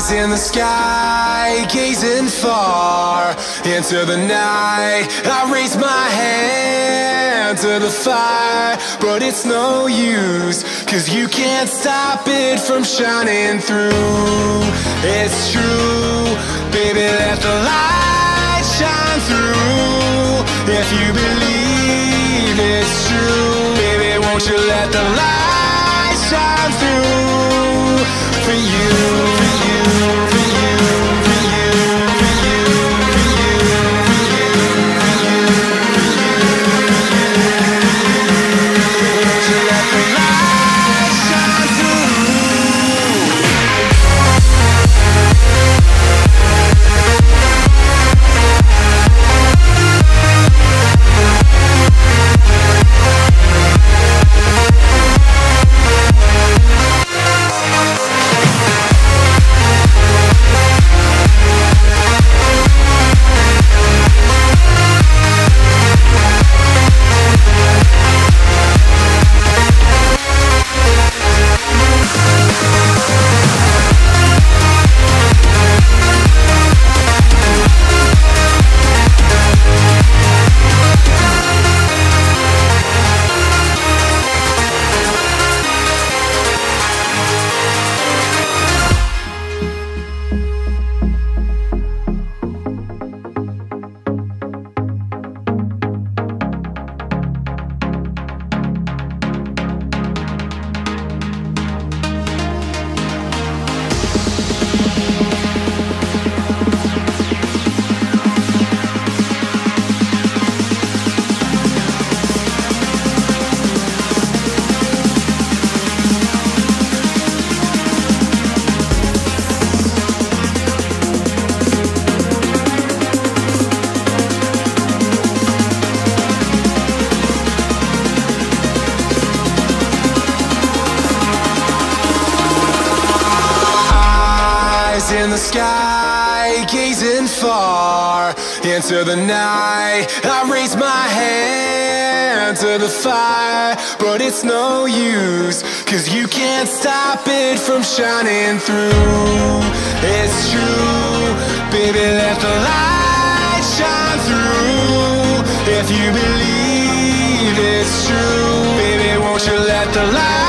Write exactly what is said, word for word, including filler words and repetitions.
Eyes in the sky, gazing far into the night. I raise my hand to the fire, but it's no use, 'cause you can't stop it from shining through. It's true, baby, let the light shine through. If you believe it's true, baby, won't you let the light shine through for you, for you, for you, for you, for you, for you, for you, for you, won't you let the light shine through? In the sky, gazing far into the night. I raise my hand to the fire, but it's no use, 'cause you can't stop it from shining through. It's true, baby, let the light shine through. If you believe it's true, baby, won't you let the light